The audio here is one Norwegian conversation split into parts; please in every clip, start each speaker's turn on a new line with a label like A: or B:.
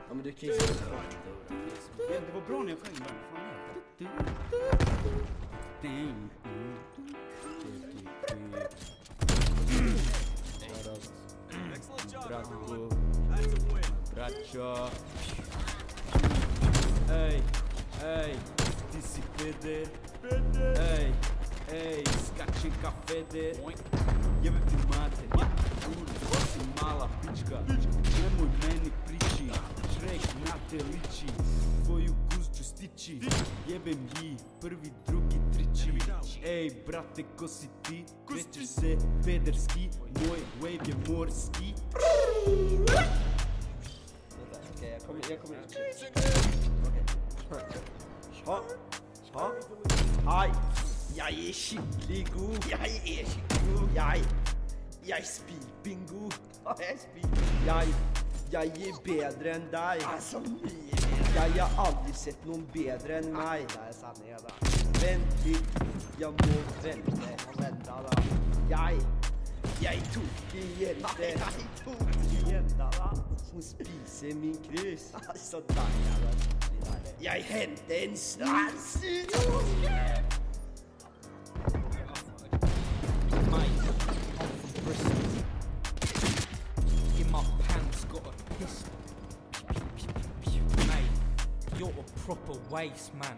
A: Ja men du kan ju inte prata.
B: Det var bra när jag sjöng bara.
C: Bratku, braćo. Ej, ej, ti si peder. Ej, skačem ka feder. Jebem ti mater, kurva si mala pička. Nemoj meni priči, Shrek na te liči. Tvoju guzđu stići, jebem ji, prvi, drugi, treći. Ej, brate, ko si ti? Krećeš se pederski, moj wave je morski.
A: Okej, jag kommer inte. Okej. Så. Hei. Jeg er skikkelig god. Jeg spiller bingo. Jeg er bedre enn deg. Altså mye bedre. Jeg har aldri sett noen bedre enn meg. Det er sanningen da. Vent litt, jeg må vente. Vent da. Jeg tok en jente da. Som spiser min krus. Så deilig da. Jeg henter en snans i noen.
C: My pants got a pistol. Mate, you're a proper waste man.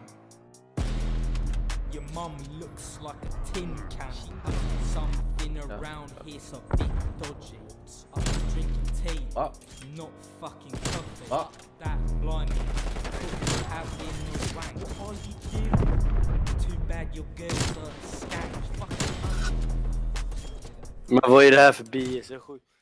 C: Your mum looks like a tin can. Something around here's a bit dodgy. I'm drinking tea, not fucking coffee. That blimey, could have been the rank. What are you doing? Too bad your girl's a skank. Fucking
D: Men vad är det här för BS? Jag är sjuk.